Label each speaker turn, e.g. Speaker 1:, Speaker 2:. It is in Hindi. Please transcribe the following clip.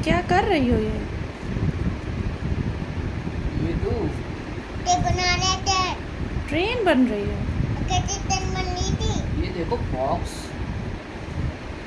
Speaker 1: क्या कर रही हो ये
Speaker 2: तो
Speaker 3: बना रहे थे।
Speaker 1: ट्रेन बन रही है।
Speaker 3: कैसे ट्रेन बन रही थी?
Speaker 2: ये देखो बॉक्स